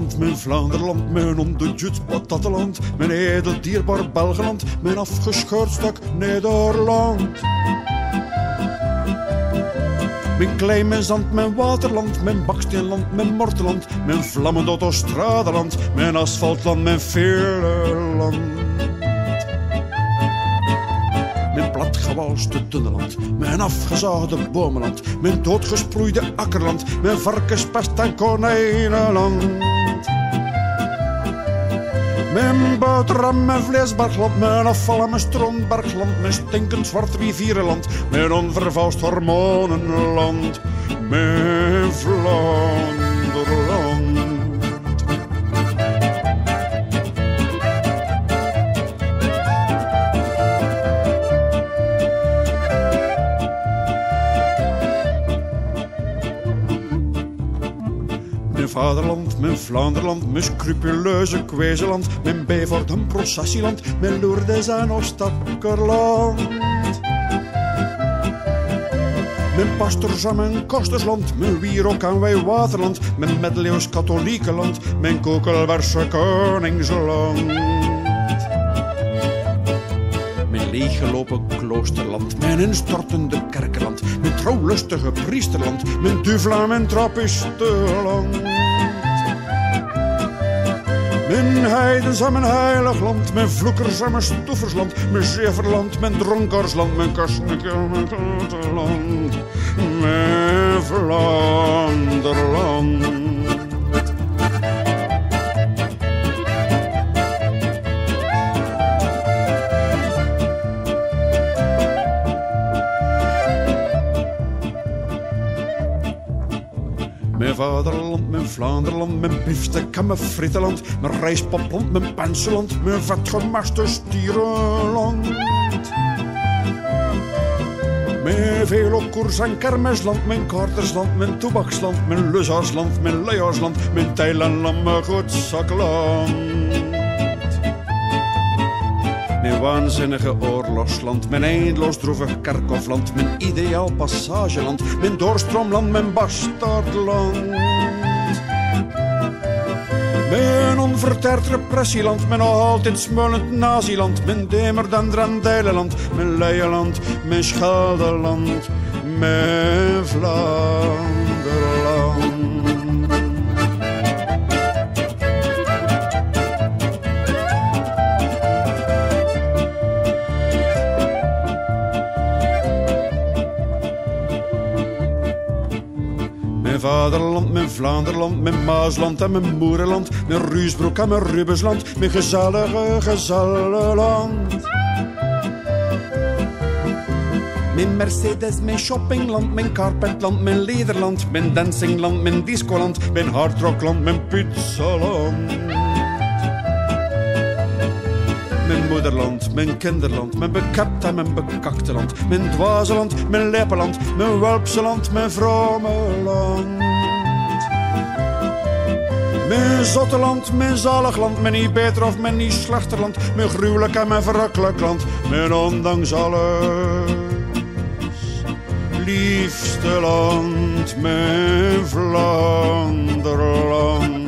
Vaderland, mijn Vlaanderland, mijn ondejuts patattenland, mijn edel dierbaar Belgeland, mijn afgescheurd stuk Nederland. Mijn klei, mijn zand, mijn waterland, mijn baksteenland, mijn morteland, mijn vlammend autostradeland, mijn asfaltland, mijn veerland. Mijn platgewalste dunneland, mijn afgezaagde bomenland, mijn doodgesproeide akkerland, mijn varkenspest en konijnenland. Mijn boterham, mijn vleesbergland, mijn afval en mijn stroombergland, mijn stinkend zwart rivierenland, mijn onvervalst hormonenland, mijn Vlaanderland. Mijn vaderland, mijn Vlaanderland, mijn scrupuleuze kwezeland, mijn Bevord en processieland, mijn Lourdes en Oostakkerland. Mijn pastors en mijn kostersland, mijn wierok en wij waterland, mijn middeleeuws katholiekenland, mijn kokelwerse koningsland. Mijn leeggelopen kloosterland, mijn instortende kerkenland, mijn trouwlustige priesterland, mijn duvel en mijn trappistenland. Mijn heidens en mijn heilig land, mijn vloekers en mijn stoeversland, mijn zeverland, mijn dronkarsland, mijn kastelijke land, mijn Vlaanderland. Mijn vaderland, mijn Vlaanderland, mijn biefstek en mijn frietenland, mijn rijstpapland, mijn penseland, mijn vetgemaste stierenland. Mijn velokoers en kermisland, mijn kaartersland, mijn toebaksland, mijn lusaarsland, mijn luiaarsland, mijn teilenland, mijn goedzakland. Mijn waanzinnige oorlogsland, mijn eindeloos droevig kerkhofland, mijn ideaal passageland, mijn doorstroomland, mijn bastaardland. Mijn onverteerd repressieland, mijn nog altijd smeulend naziland, mijn demerdendrendeilenland, mijn Leijeland, mijn Scheldeland, mijn Vlaanderland. Mijn vaderland, mijn Vlaanderland, mijn Maasland en mijn Moerenland, mijn Ruusbroek en mijn Rubensland, mijn gezellige gezellenland. Mijn Mercedes, mijn shoppingland, mijn carpetland, mijn lederland, mijn dancingland, mijn discoland, mijn hardrockland, mijn pizzaland. Mijn moederland, mijn kinderland, mijn bekapt en mijn bekakte land, mijn dwazeland, mijn leppeland, mijn welpseland, mijn vromeland. Mijn zotteland, mijn zaligland, mijn niet beter of mijn niet slechterland, mijn gruwelijk en mijn verrukkelijk land, mijn ondanks alles liefste land, mijn Vlaanderland.